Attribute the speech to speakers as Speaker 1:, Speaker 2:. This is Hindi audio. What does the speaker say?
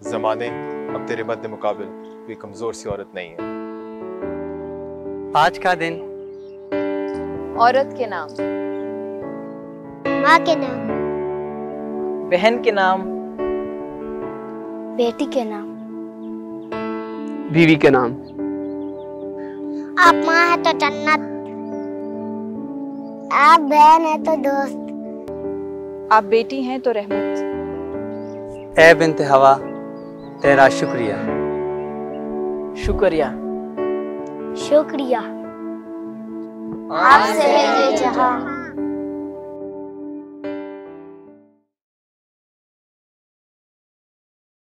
Speaker 1: ज़माने अब तेरे मद्दे मुकाबिल कोई कमज़ोर सी औरत नहीं है।
Speaker 2: आज का दिन
Speaker 3: औरत के नाम,
Speaker 4: माँ के नाम,
Speaker 5: बहन के नाम,
Speaker 4: बेटी के नाम,
Speaker 2: बीवी के नाम।
Speaker 4: आप माँ है तो जन्नत, आप बहन है तो दोस्त,
Speaker 3: आप बेटी हैं तो रहमत।
Speaker 2: ए बिन्ते हवा, तेरा शुक्रिया।
Speaker 5: शुक्रिया।
Speaker 4: शुक्रिया। आपसे है ये जहां।